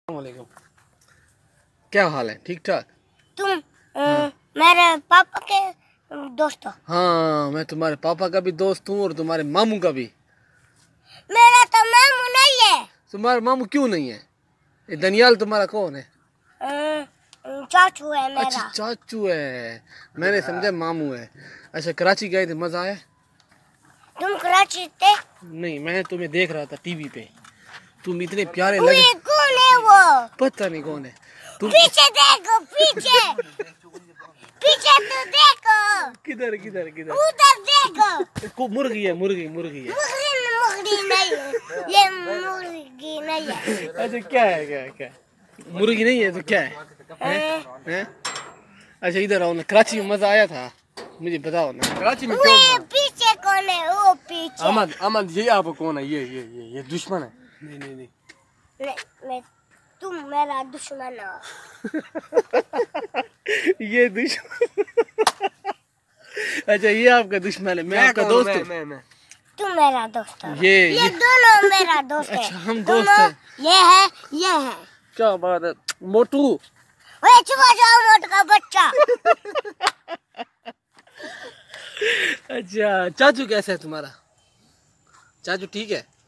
वालेकुम। क्या हाल है? ठीक ठाक। तुम मेरे पापा के दोस्त हो? हाँ, मैं तुम्हारे पापा का भी दोस्त हूँ और तुम्हारे मामू का भी। मेरा तो मामू नहीं है। तुम्हारा मामू क्यों नहीं है? ये दनियाल तुम्हारा कौन है? चाचू है मेरा। अच्छा, चाचू है। मैंने समझा मामू है। अच्छा, कराची गए थे, मजा आया? तुम कराची थे? नहीं, मैं तुम्हें देख रहा था टीवी पे। तुम इतने प्यारे लगे। कौन है वो? पता नहीं कौन है। तुम पीछे देखो, पीछे पीछे तो देखो। किधर किधर किधर? उधर देखो। मुर्गी है, मुर्गी मुर्गी है। मुर्गी नहीं है, ये मुर्गी नहीं है। अच्छा, क्या है? क्या है? क्या है? मुर्गी नहीं है तो क्या है? हैं? अच्छा, इधर आओ ना। कराची में मजा आया था, मुझे बताओ ना। कराची में क्यों? पीछे कौन है? वो पीछे। अहमद, अहमद ये आपको कौन है? ये दुश्मन है। नहीं नहीं नहीं। मैं तुम मेरा दुश्मन हो। ये दुश्मन। अच्छा, ये आपका दुश्मन है, मैं आपका दोस्त हूँ। मैं तुम मेरा दोस्त हो। ये दोनों मेरा दोस्त है। अच्छा, हम दोस्त हैं। ये है। क्या बात है मोटू। ओए चुप हो जाओ मोट का बच्चा। अच्छा, चाचू कैसा है तुम्हारा? चाचू ठीक है?